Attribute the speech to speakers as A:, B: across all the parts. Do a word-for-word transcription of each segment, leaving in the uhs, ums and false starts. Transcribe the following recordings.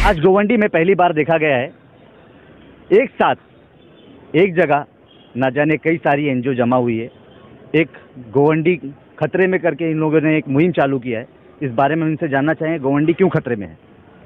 A: आज गोवंडी में पहली बार देखा गया है एक साथ एक जगह न जाने कई सारी एनजीओ जमा हुई है। एक गोवंडी खतरे में करके इन लोगों ने एक मुहिम चालू किया है। इस बारे में उनसे जानना चाहेंगे गोवंडी क्यों खतरे में है।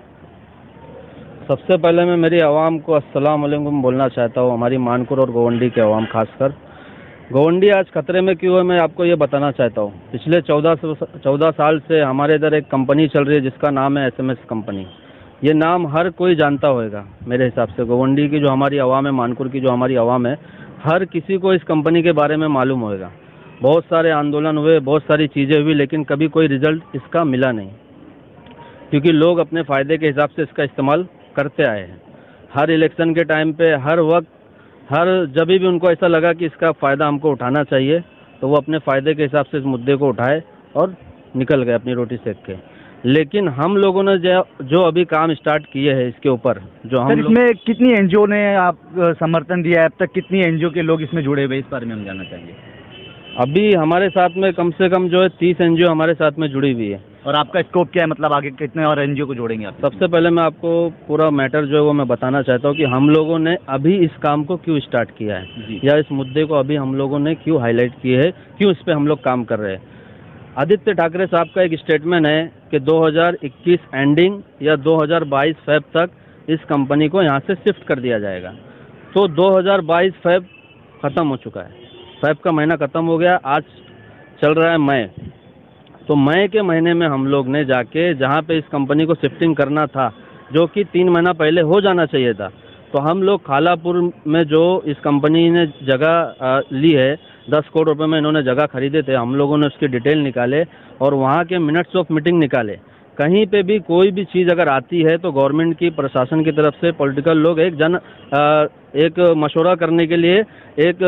B: सबसे पहले मैं मेरी आवाम को अस्सलाम वालेकुम बोलना चाहता हूँ, हमारी मानकुर और गोवंडी के आवाम खासकर। गोवंडी आज खतरे में क्यों है मैं आपको ये बताना चाहता हूँ। पिछले चौदह चौदह साल से हमारे इधर एक कंपनी चल रही है जिसका नाम है एसएमएस कंपनी। ये नाम हर कोई जानता होगा मेरे हिसाब से। गोवंडी की जो हमारी आवाम है, मानकुर की जो हमारी आवाम है, हर किसी को इस कंपनी के बारे में मालूम होगा। बहुत सारे आंदोलन हुए, बहुत सारी चीज़ें हुई, लेकिन कभी कोई रिजल्ट इसका मिला नहीं, क्योंकि लोग अपने फ़ायदे के हिसाब से इसका इस्तेमाल करते आए हैं। हर इलेक्शन के टाइम पे, हर वक्त, हर जब भी उनको ऐसा लगा कि इसका फ़ायदा हमको उठाना चाहिए, तो वो अपने फ़ायदे के हिसाब से इस मुद्दे को उठाए और निकल गए अपनी रोटी सेक के। लेकिन हम लोगों ने जो जो अभी काम स्टार्ट किए हैं इसके ऊपर, जो हम
A: इसमें लोग... कितनी एनजीओ ने आप समर्थन दिया है अब तक? कितनी एनजीओ के लोग इसमें जुड़े हुए, इस बारे में हम जानना चाहेंगे।
B: अभी हमारे साथ में कम से कम जो है तीस एनजीओ हमारे साथ में जुड़ी हुई है।
A: और आपका स्कोप क्या है, मतलब आगे कितने और एनजीओ को जोड़ेंगे आप?
B: सबसे पहले मैं आपको पूरा मैटर जो है वो मैं बताना चाहता हूँ कि हम लोगों ने अभी इस काम को क्यों स्टार्ट किया है, या इस मुद्दे को अभी हम लोगों ने क्यों हाईलाइट किए है, क्यों इस पर हम लोग काम कर रहे हैं। आदित्य ठाकरे साहब का एक स्टेटमेंट है कि दो हज़ार इक्कीस एंडिंग या दो हज़ार बाईस फेब तक इस कंपनी को यहाँ से शिफ्ट कर दिया जाएगा। तो दो हज़ार बाईस फेब ख़त्म हो चुका है, फेब का महीना ख़त्म हो गया, आज चल रहा है मई। तो मई के महीने में हम लोग ने जाके जहाँ पे इस कंपनी को शिफ्टिंग करना था, जो कि तीन महीना पहले हो जाना चाहिए था, तो हम लोग खालापुर में जो इस कंपनी ने जगह ली है, दस करोड़ रुपए में इन्होंने जगह खरीदे थे, हम लोगों ने उसके डिटेल निकाले और वहाँ के मिनट्स ऑफ मीटिंग निकाले। कहीं पे भी कोई भी चीज़ अगर आती है तो गवर्नमेंट की, प्रशासन की तरफ से पॉलिटिकल लोग एक जन एक मशवरा करने के लिए एक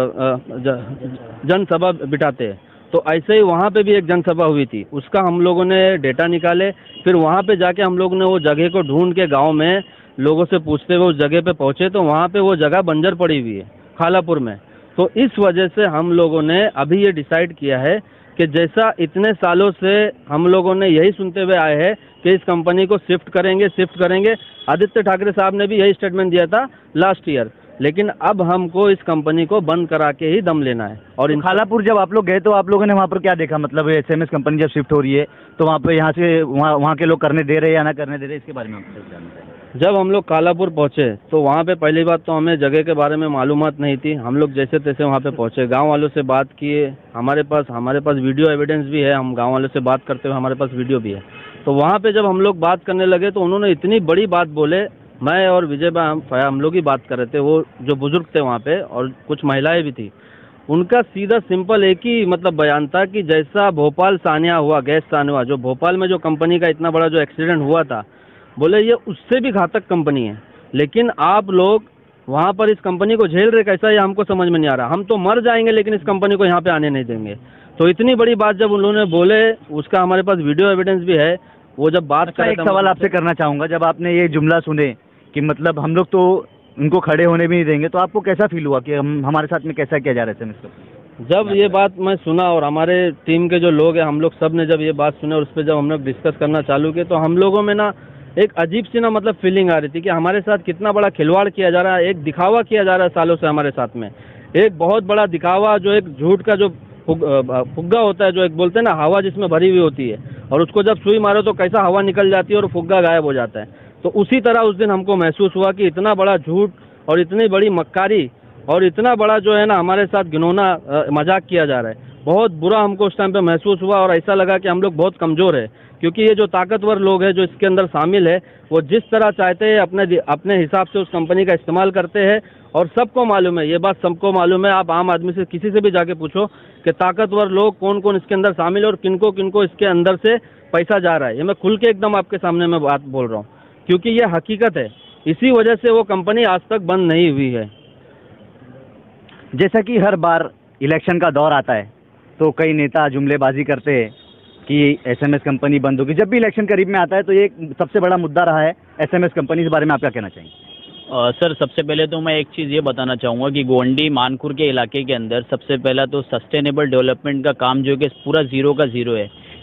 B: जनसभा बिठाते हैं। तो ऐसे ही वहाँ पे भी एक जनसभा हुई थी, उसका हम लोगों ने डेटा निकाले। फिर वहाँ पे जाके हम लोग ने वो जगह को ढूंढ के गांव में लोगों से पूछते हुए उस जगह पे पहुँचे, तो वहाँ पे वो जगह बंजर पड़ी हुई है खालापुर में। तो इस वजह से हम लोगों ने अभी ये डिसाइड किया है कि जैसा इतने सालों से हम लोगों ने यही सुनते हुए आए हैं कि इस कंपनी को शिफ्ट करेंगे शिफ्ट करेंगे आदित्य ठाकरे साहब ने भी यही स्टेटमेंट दिया था लास्ट ईयर, लेकिन अब हमको इस कंपनी को बंद करा के ही दम लेना है। और इन
A: खालापुर जब आप लोग गए तो आप लोगों ने वहाँ पर क्या देखा? मतलब एसएमएस कंपनी जब शिफ्ट हो रही है तो वहाँ पे यहाँ से वहाँ वहाँ के लोग करने दे रहे हैं या ना करने दे रहे, इसके बारे में आपको जानना चाहिए।
B: जब हम लोग कालापुर पहुँचे तो वहाँ पे पहली बात तो हमें जगह के बारे में मालूमात नहीं थी। हम लोग जैसे तैसे वहाँ पे पहुँचे, गांव वालों से बात किए, हमारे पास हमारे पास वीडियो एविडेंस भी है, हम गांव वालों से बात करते हुए हमारे पास वीडियो भी है। तो वहाँ पे जब हम लोग बात करने लगे तो उन्होंने इतनी बड़ी बात बोले, मैं और विजय भाई हम हम लोग ही बात कर रहे थे, वो जो बुजुर्ग थे वहाँ पे और कुछ महिलाएं भी थी, उनका सीधा सिंपल एक ही मतलब बयान था कि जैसा भोपाल सानिया हुआ, गैस सानिया, जो भोपाल में जो कंपनी का इतना बड़ा जो एक्सीडेंट हुआ था, बोले ये उससे भी घातक कंपनी है, लेकिन आप लोग वहाँ पर इस कंपनी को झेल रहे कैसा, ये हमको समझ में नहीं आ रहा। हम तो मर जाएंगे लेकिन इस कंपनी को यहाँ पे आने नहीं देंगे। तो इतनी बड़ी बात जब उन्होंने बोले, उसका हमारे पास वीडियो एविडेंस भी है। वो जब बात
A: कर एक सवाल आपसे करना चाहूँगा, जब आपने ये जुमला सुने कि मतलब हम लोग तो उनको खड़े होने भी नहीं देंगे, तो आपको कैसा फील हुआ कि हम हमारे साथ में कैसा किया जा रहा है? इसको
B: जब ये बात मैं सुना और हमारे टीम के जो लोग हैं, हम लोग सब ने जब ये बात सुने और उस पर जब हम लोग डिस्कस करना चालू किए, तो हम लोगों में ना एक अजीब सी ना मतलब फीलिंग आ रही थी कि हमारे साथ कितना बड़ा खिलवाड़ किया जा रहा है, एक दिखावा किया जा रहा है सालों से हमारे साथ में, एक बहुत बड़ा दिखावा, जो एक झूठ का जो फुग्गा होता है, जो एक बोलते हैं ना हवा जिसमें भरी हुई होती है, और उसको जब सुई मारो तो कैसा हवा निकल जाती है और फुग्गा गायब हो जाता है। तो उसी तरह उस दिन हमको महसूस हुआ कि इतना बड़ा झूठ और इतनी बड़ी मक्कारी और इतना बड़ा जो है ना हमारे साथ घिनौना मजाक किया जा रहा है। बहुत बुरा हमको उस टाइम पे महसूस हुआ और ऐसा लगा कि हम लोग बहुत कमज़ोर है, क्योंकि ये जो ताकतवर लोग हैं जो इसके अंदर शामिल है, वो जिस तरह चाहते हैं अपने अपने हिसाब से उस कंपनी का इस्तेमाल करते हैं। और सबको मालूम है, ये बात सबको मालूम है, आप आम आदमी से किसी से भी जाके पूछो कि ताकतवर लोग कौन कौन इसके अंदर शामिल है और किनको किनको इसके अंदर से पैसा जा रहा है। ये मैं खुल के एकदम आपके सामने में बात बोल रहा हूँ, क्योंकि ये हकीकत है। इसी वजह से वो कंपनी आज तक बंद नहीं हुई है।
A: जैसा कि हर बार इलेक्शन का दौर आता है तो कई नेता जुमलेबाजी करते हैं कि एसएमएस कंपनी बंद होगी। जब भी इलेक्शन करीब में आता है तो ये सबसे बड़ा मुद्दा रहा है एसएमएस कंपनी के बारे में आप क्या कहना चाहेंगे?
C: आ, सर सबसे पहले तो मैं एक चीज़ ये बताना चाहूँगा कि गोवंडी मानकुर के इलाके के अंदर सबसे पहला तो सस्टेनेबल डेवलपमेंट का काम जो कि पूरा ज़ीरो का ज़ीरो है।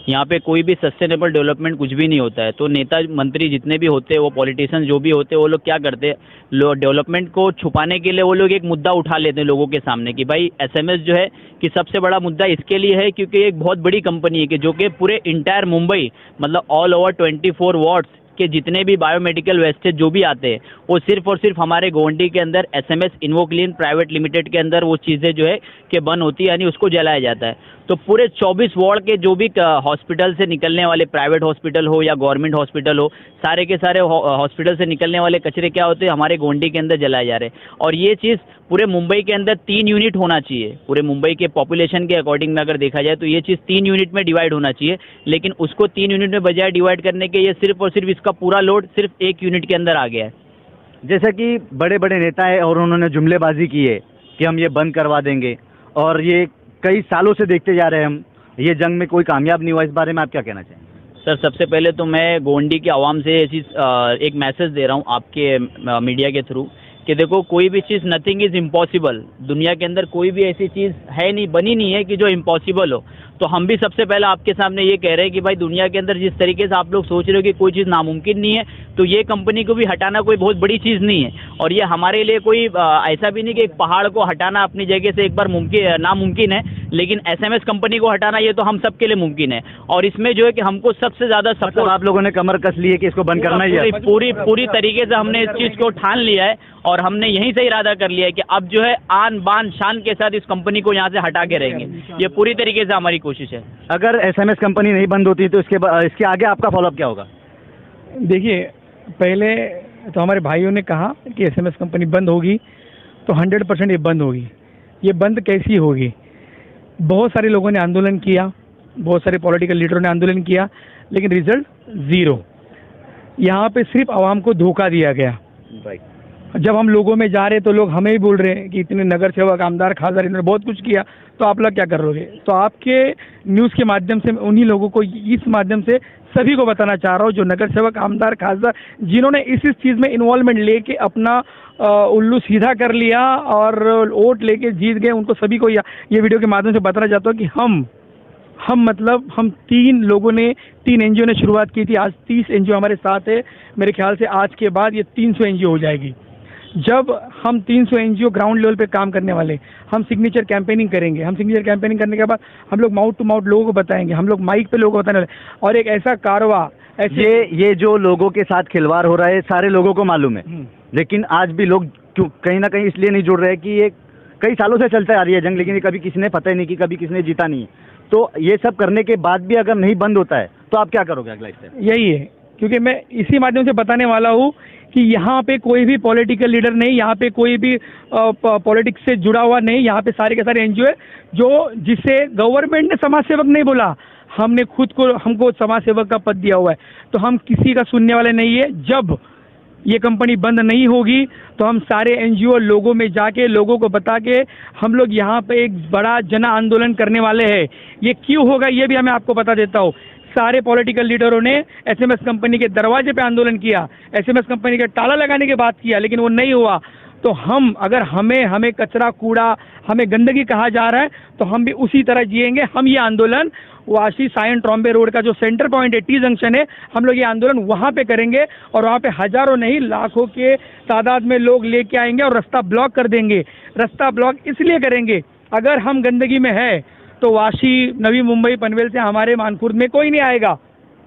C: यहाँ पे कोई भी सस्टेनेबल डेवलपमेंट कुछ भी नहीं होता है। तो नेता मंत्री जितने भी होते हैं, वो पॉलिटिशियन जो भी होते हैं, वो लोग क्या करते हैं, लो डेवलपमेंट को छुपाने के लिए वो लोग एक मुद्दा उठा लेते हैं लोगों के सामने कि भाई एसएमएस जो है कि सबसे बड़ा मुद्दा इसके लिए है क्योंकि एक बहुत बड़ी कंपनी है कि जो कि पूरे इंटायर मुंबई मतलब all over twenty four wards के जितने भी बायोमेडिकल वेस्टेज जो भी आते हैं वो सिर्फ और सिर्फ हमारे गोवंडी के अंदर एसएमएस इन्वोक्लीन प्राइवेट लिमिटेड के अंदर वो चीज़ें जो है कि बन होती है, यानी उसको जलाया जाता है। तो पूरे चौबीस वार्ड के जो भी हॉस्पिटल से निकलने वाले, प्राइवेट हॉस्पिटल हो या गवर्नमेंट हॉस्पिटल हो, सारे के सारे हॉस्पिटल से निकलने वाले कचरे क्या होते हैं, हमारे गोवंडी के अंदर जलाए जा रहे हैं। और ये चीज़ पूरे मुंबई के अंदर तीन यूनिट होना चाहिए, पूरे मुंबई के पॉपुलेशन के अकॉर्डिंग में अगर देखा जाए तो ये चीज़ तीन यूनिट में डिवाइड होना चाहिए, लेकिन उसको तीन यूनिट में बजाय डिवाइड करने के ये सिर्फ और सिर्फ इसका पूरा लोड सिर्फ एक यूनिट के अंदर आ गया है।
A: जैसा कि बड़े बड़े नेता है और उन्होंने जुमलेबाजी की है कि हम ये बंद करवा देंगे, और ये कई सालों से देखते जा रहे हैं हम, ये जंग में कोई कामयाब नहीं हुआ। इस बारे में आप क्या कहना चाहेंगे?
C: सर, सबसे पहले तो मैं गोवंडी के आवाम से ऐसी एक मैसेज दे रहा हूँ आपके मीडिया के थ्रू कि देखो, कोई भी चीज़ नथिंग इज़ इम्पॉसिबल। दुनिया के अंदर कोई भी ऐसी चीज़ है नहीं, बनी नहीं है कि जो इम्पॉसिबल हो। तो हम भी सबसे पहले आपके सामने ये कह रहे हैं कि भाई दुनिया के अंदर जिस तरीके से आप लोग सोच रहे हो कि कोई चीज़ नामुमकिन नहीं है, तो ये कंपनी को भी हटाना कोई बहुत बड़ी चीज़ नहीं है। और ये हमारे लिए कोई आ, ऐसा भी नहीं कि एक पहाड़ को हटाना अपनी जगह से एक बार मुमकिन नामुमकिन है, लेकिन एसएमएस कंपनी को हटाना ये तो हम सबके लिए मुमकिन है। और इसमें जो है कि हमको सबसे ज़्यादा सपोर्ट,
A: आप लोगों ने कमर कस ली है कि इसको बंद करना ही है।
C: पूरी पूरी तरीके से हमने इस चीज़ को ठान लिया है और हमने यहीं से इरादा कर लिया है कि अब जो है आन बान शान के साथ इस कंपनी को यहाँ से हटा के रहेंगे। ये पूरी तरीके से हमारी कोशिश है।
A: अगर एसएमएस कंपनी नहीं बंद होती तो इसके इसके आगे आपका फॉलोअप क्या होगा?
D: देखिए, पहले तो हमारे भाइयों ने कहा कि एसएमएस कंपनी बंद होगी, तो हंड्रेड परसेंट ये बंद होगी। ये बंद कैसी होगी? बहुत सारे लोगों ने आंदोलन किया, बहुत सारे पॉलिटिकल लीडरों ने आंदोलन किया, लेकिन रिजल्ट ज़ीरो। यहाँ पे सिर्फ आवाम को धोखा दिया गया। जब हम लोगों में जा रहे तो लोग हमें ही बोल रहे हैं कि इतने नगर सेवक, आमदार, खासदार, इन्होंने बहुत कुछ किया, तो आप लोग क्या कर रहे हो? तो आपके न्यूज़ के माध्यम से उन्हीं लोगों को, इस माध्यम से सभी को बताना चाह रहा हूँ जो नगर सेवक, आमदार, खासदार, जिन्होंने इस इस चीज़ में इन्वॉल्वमेंट लेके अपना उल्लू सीधा कर लिया और वोट लेके जीत गए, उनको सभी को ये वीडियो के माध्यम से बताना चाहता हूँ कि हम हम मतलब हम तीन लोगों ने, तीन एनजीओ ने शुरुआत की थी। आज तीस एनजीओ हमारे साथ है। मेरे ख्याल से आज के बाद ये तीन सौ एनजीओ हो जाएगी। जब हम तीन सौ एनजीओ ग्राउंड लेवल पे काम करने वाले, हम सिग्नेचर कैंपेनिंग करेंगे। हम सिग्नेचर कैंपेनिंग करने के बाद हम लोग माउथ टू माउथ लोगों को बताएंगे, हम लोग माइक पे लोगों को बताने वाले, और एक ऐसा कारवा ऐसे
A: ये ये जो लोगों के साथ खिलवाड़ हो रहा है सारे लोगों को मालूम है, लेकिन आज भी लोग क्यों कहीं ना कहीं इसलिए नहीं जुड़ रहे कि ये कई सालों से चलता आ रही है जंग, लेकिन ये कभी किसी ने पता ही नहीं कि कभी किसी ने जीता नहीं है। तो ये सब करने के बाद भी अगर नहीं बंद होता है तो आप क्या करोगे अगला स्टेप? यही है,
D: क्योंकि मैं इसी माध्यम से बताने वाला हूँ कि यहाँ पे कोई भी पॉलिटिकल लीडर नहीं, यहाँ पे कोई भी पॉलिटिक्स से जुड़ा हुआ नहीं। यहाँ पे सारे के सारे एनजीओ है जो, जिसे गवर्नमेंट ने समाज सेवक नहीं बोला, हमने खुद को, हमको समाज सेवक का पद दिया हुआ है। तो हम किसी का सुनने वाले नहीं है। जब ये कंपनी बंद नहीं होगी तो हम सारे एनजीओ लोगों में जाके, लोगों को बता के हम लोग यहाँ पे एक बड़ा जन आंदोलन करने वाले हैं। ये क्यों होगा ये भी मैं आपको बता देता हूँ। सारे पॉलिटिकल लीडरों ने एसएमएस कंपनी के दरवाजे पे आंदोलन किया, एसएमएस कंपनी का ताला लगाने की बात किया, लेकिन वो नहीं हुआ। तो हम, अगर हमें हमें कचरा, कूड़ा, हमें गंदगी कहा जा रहा है, तो हम भी उसी तरह जिएंगे। हम ये आंदोलन वाशी सायन ट्रॉम्बे रोड का जो सेंटर पॉइंट है, टी जंक्शन है, हम लोग ये आंदोलन वहाँ पे करेंगे और वहाँ पे हजारों नहीं लाखों के तादाद में लोग लेके आएंगे और रास्ता ब्लॉक कर देंगे। रास्ता ब्लॉक इसलिए करेंगे, अगर हम गंदगी में है तो वाशी, नवी मुंबई, पनवेल से हमारे मानखुर्द में कोई नहीं आएगा।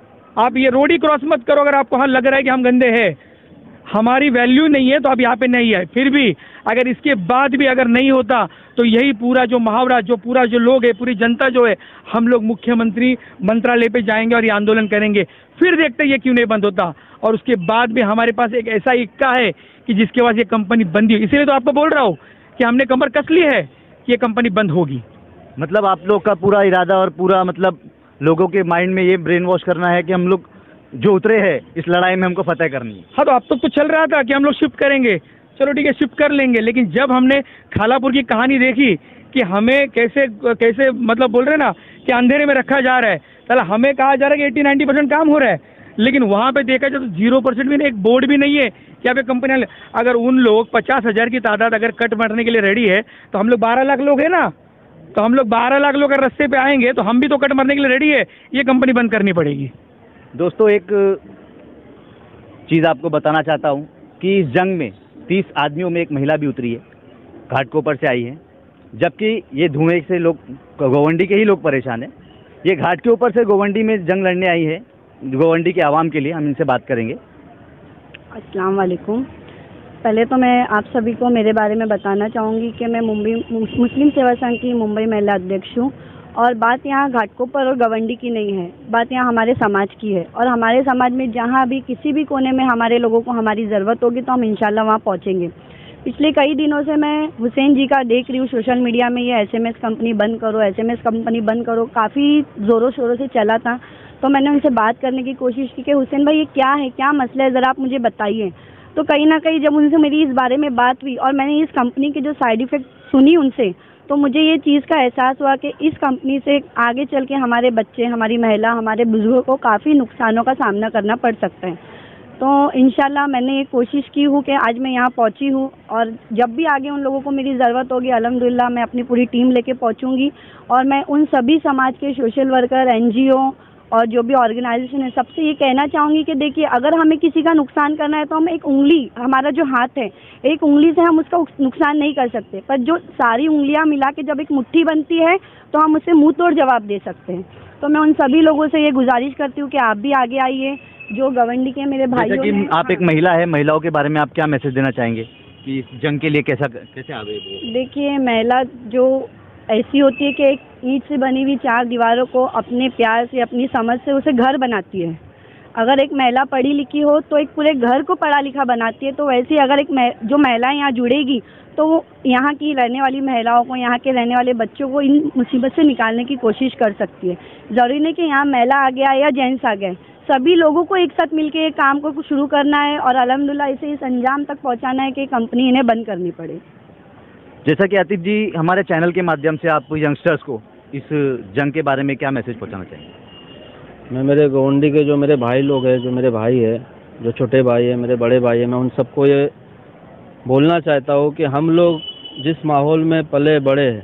D: आप ये रोड ही क्रॉस मत करो अगर आपको हाँ लग रहा है कि हम गंदे हैं। हमारी वैल्यू नहीं है तो आप यहाँ पे नहीं है। फिर भी अगर इसके बाद भी अगर नहीं होता तो यही पूरा जो मुहावरा, जो पूरा जो लोग है, पूरी जनता जो है, हम लोग मुख्यमंत्री मंत्रालय पे जाएंगे और ये आंदोलन करेंगे। फिर देखते हैं ये क्यों नहीं बंद होता। और उसके बाद भी हमारे पास एक ऐसा इक्का है कि जिसके बाद ये कंपनी बंद हुई। इसीलिए तो आपको बोल रहा हूँ कि हमने कमर कस ली है कि ये कंपनी बंद होगी।
A: मतलब आप लोग का पूरा इरादा और पूरा मतलब लोगों के माइंड में ये ब्रेन वॉश करना है कि हम लोग जो उतरे हैं इस लड़ाई में हमको फतेह करनी है।
D: हाँ, तो अब तक तो चल रहा था कि हम लोग शिफ्ट करेंगे, चलो ठीक है शिफ्ट कर लेंगे, लेकिन जब हमने खालापुर की कहानी देखी कि हमें कैसे कैसे मतलब बोल रहे हैं ना कि अंधेरे में रखा जा रहा है, चला हमें कहा जा रहा है कि एट्टी नाइन्टी परसेंट काम हो रहा है, लेकिन वहाँ पे देखा जाए तो जीरो परसेंट भी नहीं, एक बोर्ड भी नहीं है कि यहाँ पे कंपनी। अगर उन लोग पचास हज़ार की तादाद अगर कट मारने के लिए रेडी है तो हम लोग बारह लाख लोग हैं ना, तो हम लोग बारह लाख लोग अगर रस्ते पे आएंगे तो हम भी तो कट मरने के लिए रेडी है, ये कंपनी बंद करनी पड़ेगी।
A: दोस्तों, एक चीज़ आपको बताना चाहता हूँ कि इस जंग में तीस आदमियों में एक महिला भी उतरी है, घाटकोपर से आई है, जबकि ये धुएं से लोग, गोवंडी के ही लोग परेशान हैं। ये घाट के ऊपर से गोवंडी में जंग लड़ने आई है, गोवंडी के आवाम के लिए। हम इनसे बात करेंगे।
E: अस्सलाम वालेकुम। पहले तो मैं आप सभी को मेरे बारे में बताना चाहूँगी कि मैं मुंबई मुस्लिम सेवा संघ की मुंबई महिला अध्यक्ष हूँ, और बात यहाँ घाटकोपर और गवंडी की नहीं है, बात यहाँ हमारे समाज की है। और हमारे समाज में जहाँ भी किसी भी कोने में हमारे लोगों को हमारी ज़रूरत होगी तो हम इंशाल्लाह वहाँ पहुँचेंगे। पिछले कई दिनों से मैं हुसैन जी का देख रही हूँ सोशल मीडिया में, ये एसएमएस कंपनी बंद करो, एसएमएस कंपनी बंद करो, काफ़ी ज़ोरों शोरों से चला था। तो मैंने उनसे बात करने की कोशिश की कि हुसैन भाई ये क्या है, क्या मसला है, ज़रा आप मुझे बताइए। तो कहीं ना कहीं जब उनसे मेरी इस बारे में बात हुई और मैंने इस कंपनी के जो साइड इफ़ेक्ट सुनी उनसे, तो मुझे ये चीज़ का एहसास हुआ कि इस कंपनी से आगे चल के हमारे बच्चे, हमारी महिला, हमारे बुजुर्गों को काफ़ी नुकसानों का सामना करना पड़ सकता है। तो इंशाल्लाह मैंने ये कोशिश की हूँ कि आज मैं यहाँ पहुँची हूँ, और जब भी आगे उन लोगों को मेरी ज़रूरत होगी अल्हम्दुलिल्लाह मैं अपनी पूरी टीम लेके पहुँचूँगी। और मैं उन सभी समाज के सोशल वर्कर, एनजीओ और जो भी ऑर्गेनाइजेशन है, सबसे ये कहना चाहूँगी कि देखिए, अगर हमें किसी का नुकसान करना है तो हम एक उंगली, हमारा जो हाथ है, एक उंगली से हम उसका नुकसान नहीं कर सकते, पर जो सारी उंगलियां मिला के जब एक मुट्ठी बनती है तो हम उससे मुंह तोड़ जवाब दे सकते हैं। तो मैं उन सभी लोगों से ये गुजारिश करती हूँ कि आप भी आगे आइए, जो गवंडी के मेरे भाइयों
A: कि
E: हैं।
A: आप एक महिला है, महिलाओं के बारे में आप क्या मैसेज देना चाहेंगे कि इस जंग के लिए कैसा कैसे आ गए?
E: देखिए, महिला जो ऐसी होती है कि एक ईंट से बनी हुई चार दीवारों को अपने प्यार से, अपनी समझ से उसे घर बनाती है। अगर एक महिला पढ़ी लिखी हो तो एक पूरे घर को पढ़ा लिखा बनाती है। तो वैसे ही अगर एक जो महिला यहाँ जुड़ेगी तो वो यहाँ की रहने वाली महिलाओं को, यहाँ के रहने वाले बच्चों को इन मुसीबत से निकालने की कोशिश कर सकती है। ज़रूरी नहीं कि यहाँ महिला आ गया या जेंट्स आ गए, सभी लोगों को एक साथ मिलकर ये काम को शुरू करना है और अल्हम्दुलिल्लाह इसे इस अंजाम तक पहुँचाना है कि कंपनी इन्हें बंद करनी पड़े।
A: जैसा कि आतिफ जी, हमारे चैनल के माध्यम से आप यंगस्टर्स को इस जंग के बारे में क्या मैसेज पहुंचाना चाहेंगे?
B: मैं मेरे गोवंडी के जो मेरे भाई लोग हैं, जो मेरे भाई है, जो छोटे भाई है, मेरे बड़े भाई है, मैं उन सबको ये बोलना चाहता हूँ कि हम लोग जिस माहौल में पले बड़े हैं,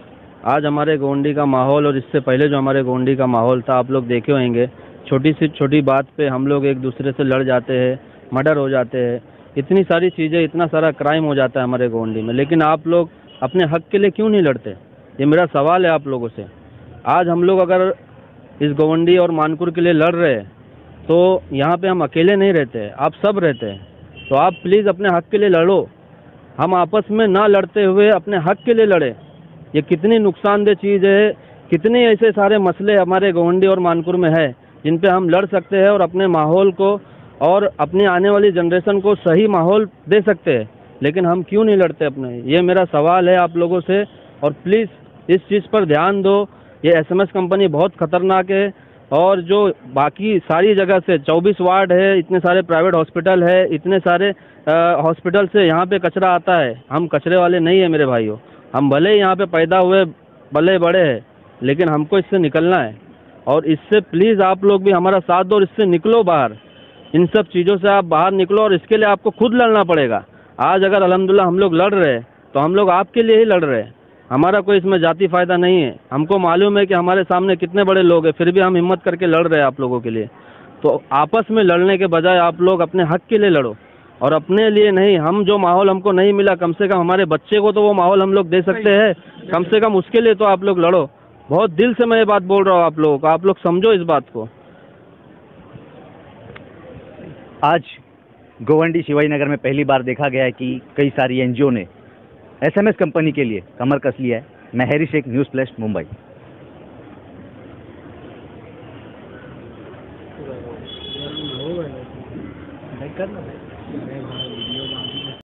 B: आज हमारे गोवंडी का माहौल और इससे पहले जो हमारे गोवंडी का माहौल था, आप लोग देखे होंगे, छोटी सी छोटी बात पे हम लोग एक दूसरे से लड़ जाते हैं, मर्डर हो जाते हैं, इतनी सारी चीज़ें, इतना सारा क्राइम हो जाता है हमारे गोवंडी में। लेकिन आप लोग अपने हक के लिए क्यों नहीं लड़ते? ये मेरा सवाल है आप लोगों से। आज हम लोग अगर इस गोवंडी और मानकुर के लिए लड़ रहे हैं तो यहाँ पे हम अकेले नहीं रहते, आप सब रहते हैं। तो आप प्लीज़ अपने हक के लिए लड़ो, हम आपस में ना लड़ते हुए अपने हक के लिए लड़े। ये कितनी नुकसानदेह चीज़ है, कितने ऐसे सारे मसले हमारे गोवंडी और मानकुर में है जिन पे हम लड़ सकते हैं और अपने माहौल को और अपनी आने वाली जनरेशन को सही माहौल दे सकते हैं। लेकिन हम क्यों नहीं लड़ते अपने? ये मेरा सवाल है आप लोगों से। और प्लीज़ इस चीज़ पर ध्यान दो। ये एसएमएस कंपनी बहुत ख़तरनाक है, और जो बाकी सारी जगह से चौबीस वार्ड है, इतने सारे प्राइवेट हॉस्पिटल है, इतने सारे हॉस्पिटल से यहाँ पे कचरा आता है। हम कचरे वाले नहीं है मेरे भाइयों, हम भले ही यहाँ पे पैदा हुए, भले बड़े हैं, लेकिन हमको इससे निकलना है। और इससे प्लीज़ आप लोग भी हमारा साथ दो और इससे निकलो बाहर। इन सब चीज़ों से आप बाहर निकलो, और इसके लिए आपको खुद लड़ना पड़ेगा। आज अगर अल्हम्दुलिल्लाह हम लोग लड़ रहे हैं तो हम लोग आपके लिए ही लड़ रहे हैं, हमारा कोई इसमें जाति फ़ायदा नहीं है। हमको मालूम है कि हमारे सामने कितने बड़े लोग हैं, फिर भी हम हिम्मत करके लड़ रहे हैं आप लोगों के लिए। तो आपस में लड़ने के बजाय आप लोग अपने हक के लिए लड़ो, और अपने लिए नहीं। हम जो माहौल हमको नहीं मिला, कम से कम हमारे बच्चे को तो वो माहौल हम लोग दे सकते हैं, कम से कम उसके लिए तो आप लोग लड़ो। बहुत दिल से मैं ये बात बोल रहा हूँ आप लोगों को, आप लोग समझो इस बात को।
A: आज गोवंडी शिवाजी नगर में पहली बार देखा गया है कि कई सारी एनजीओ ने एसएमएस कंपनी के लिए कमर कस लिया है। मैं Harry Sheikh, news flash, Mumbai.
D: करना